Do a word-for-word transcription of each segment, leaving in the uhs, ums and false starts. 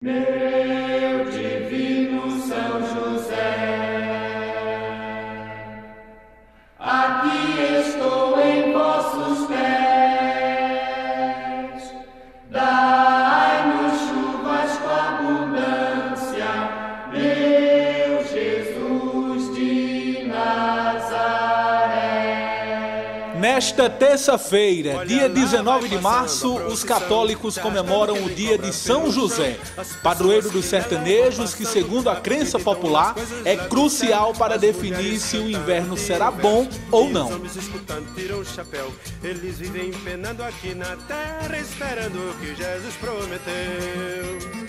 Meu divino São José, aqui estou em vossos pés, dai-nos chuvas com abundância, meu Jesus de Nazaré. Nesta terça-feira, dia dezenove de março, os católicos comemoram o dia de São José, padroeiro dos sertanejos, que, segundo a crença popular, é crucial para definir se o inverno será bom ou não. Eles vivem penando aqui na terra, esperando o que Jesus prometeu.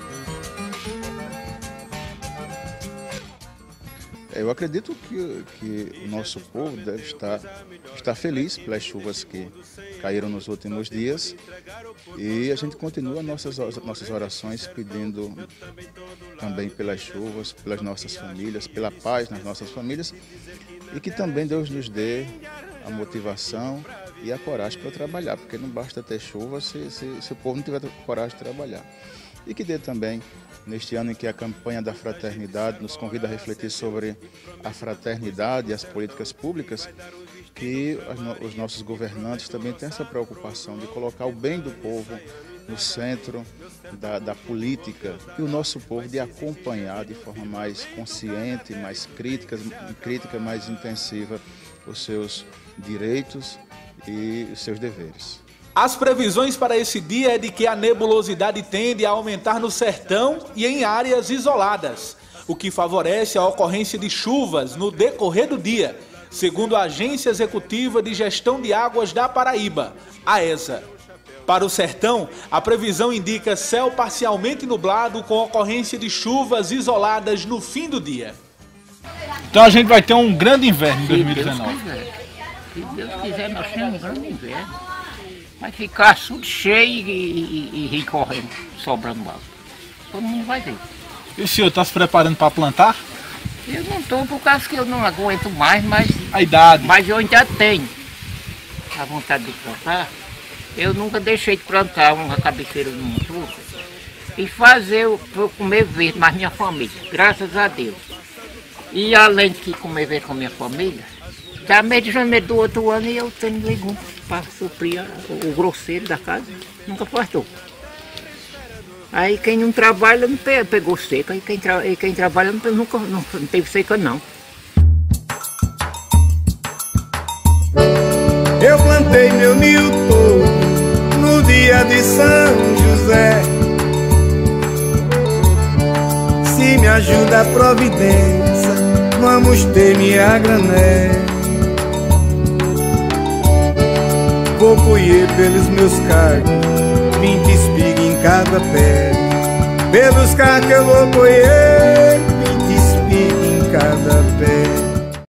Eu acredito que, que o nosso povo deve estar, estar feliz pelas chuvas que caíram nos últimos dias, e a gente continua nossas, nossas orações pedindo também pelas chuvas, pelas nossas famílias, pela paz nas nossas famílias, e que também Deus nos dê a motivação e a coragem para trabalhar, porque não basta ter chuva se, se, se o povo não tiver coragem de trabalhar. E que dê também, neste ano em que a campanha da fraternidade nos convida a refletir sobre a fraternidade e as políticas públicas, que os nossos governantes também tenham essa preocupação de colocar o bem do povo no centro da, da política, e o nosso povo de acompanhar de forma mais consciente, mais crítica, crítica mais intensiva os seus direitos e os seus deveres. As previsões para esse dia é de que a nebulosidade tende a aumentar no sertão e em áreas isoladas, o que favorece a ocorrência de chuvas no decorrer do dia, segundo a Agência Executiva de Gestão de Águas da Paraíba, a ESA. Para o sertão, a previsão indica céu parcialmente nublado com ocorrência de chuvas isoladas no fim do dia. Então a gente vai ter um grande inverno em dois mil e dezenove. Se Deus quiser, nós temos um grande inverno. Vai ficar tudo cheio e, e, e rir correndo, sobrando água. Todo mundo vai ver. E o senhor está se preparando para plantar? Eu não estou por causa que eu não aguento mais, mas a idade. Mas eu ainda tenho a vontade de plantar. Eu nunca deixei de plantar uma cabeceira de montuca e fazer o eu comer verde, mas minha família, graças a Deus. E além de comer verde com minha família, já mês de janeiro do outro ano eu tenho legumes para suprir o grosseiro da casa, nunca faltou. Aí quem não trabalha não pegou seca, e quem, tra e quem trabalha não, nunca, não, não teve seca não. Eu plantei meu Newton no dia de São José. Se me ajuda a providência, vamos ter minha granel. Vou colher pelos meus cargos vinte espigas em cada pé. Pelos cargos que eu vou colher,